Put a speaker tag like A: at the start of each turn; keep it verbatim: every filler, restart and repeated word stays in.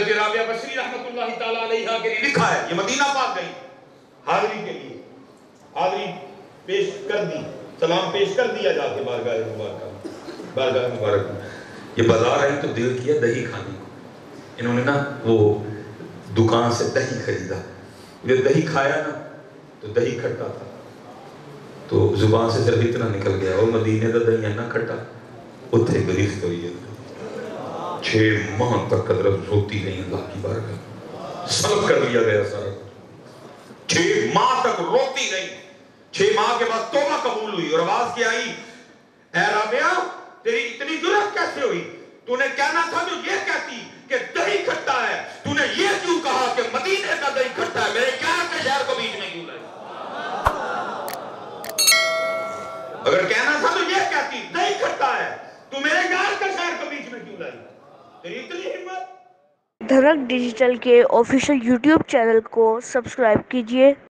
A: حضرت رابعہ بصری رحمۃ اللہ تعالیٰ علیہ کے لیے لکھا ہے، یہ مدینہ پاک گئی حاضری کے لیے، حاضری پیش کر دی، سلام پیش کر دیا جا کے بارگاہ مبارکہ بارگاہ مبارک میں. یہ بازار آئی تو دل کیا دہی کھانے کو. انہوں نے نا وہ دکان سے دہی خریدا، یہ دہی کھایا نا تو دہی کھٹا تھا، تو زبان سے جب اتنا نکل گیا وہ مدینے کا دہی نہ کھٹا اتھے گریخت ہوئی ہے. چھ ماہ تک حضرت روتی نہیں اللہ کی بارگاہ، سلب کر لیا گیا سارا. چھ ماہ تک روتی نہیں. چھ ماہ کے بعد توبہ قبول ہوئی اور آواز کی آئی، اے رابعہ تیری اتنی جرأت کیسے ہوئی؟ تو نے کہنا تھا جو یہ کہتی کہ دہی کھٹا ہے، تو نے یہ کیوں کہا کہ مدینے کا دہی کھٹا ہے؟ میرے یار کے شہر کو بیچ میں کیوں لائی؟ اگر کہنا تھا تو یہ کہتی دہی کھٹا ہے، تو میرے یار کے شہر کو بیچ میں کیوں لائی؟ تیری اتنی ہمت.
B: دھنک ڈیجیٹل کے آفیشیل یوٹیوب چینل کو سبسکرائب کیجیے.